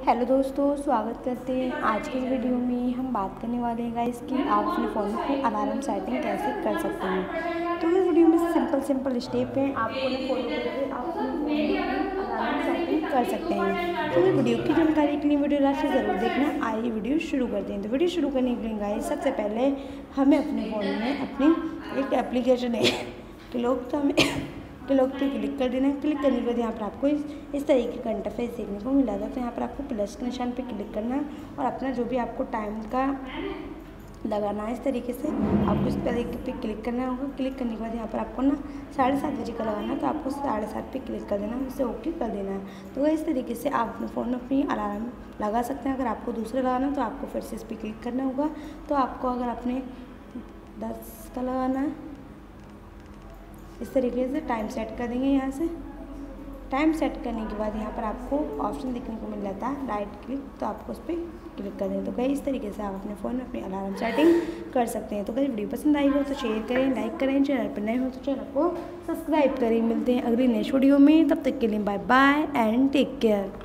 Hello दोस्तों, स्वागत करते हैं। आज की वीडियो में हम बात करने वाले हैं गाइस कि आप अपने फ़ोन में अलार्म सेटिंग कैसे कर सकते हैं। तो इस वीडियो में सिंपल स्टेप हैं, आपको ना फॉलो करके आप अपने फ़ोन में अलार्म सेटिंग कर सकते हैं। तो इस वीडियो की जानकारी के लिए वीडियो लास्ट से ज़रूर देखना। आइए वीडियो शुरू करते हैं। तो वीडियो शुरू करने के लिए गाइस सबसे पहले हमें अपने फ़ोन में अपनी एक एप्लीकेशन है क्लॉक पे क्लिक कर देना है। क्लिक करने के बाद यहाँ पर आपको इस तरीके का इंटरफेस देखने को मिला था। तो यहाँ पर आपको प्लस के निशान पे क्लिक करना है और अपना जो भी आपको टाइम का लगाना है इस तरीके से आपको इस तरीके पे क्लिक करना होगा। क्लिक करने के बाद यहाँ पर आपको ना 7:30 बजे का लगाना है, तो आपको 7:30 पे क्लिक कर देना है, उससे ओके कर देना है। तो इस तरीके से आप अपने फ़ोन में अपनी अलार्म लगा सकते हैं। अगर आपको दूसरा लगाना है तो आपको फिर से इस पर क्लिक करना होगा। तो आपको अगर अपने 10 का लगाना है इस तरीके से टाइम सेट कर देंगे। यहाँ से टाइम सेट करने के बाद यहाँ पर आपको ऑप्शन देखने को मिल जाता है राइट क्लिक, तो आपको उस पर क्लिक कर दें। तो कहीं इस तरीके से आप अपने फ़ोन में अपनी अलार्म सेटिंग कर सकते हैं। तो कहीं वीडियो पसंद आई हो तो शेयर करें, लाइक करें, चैनल पर नए हो तो चैनल को सब्सक्राइब करें। मिलते हैं अगली नेक्स्ट वीडियो में, तब तक के लिए bye bye and take care.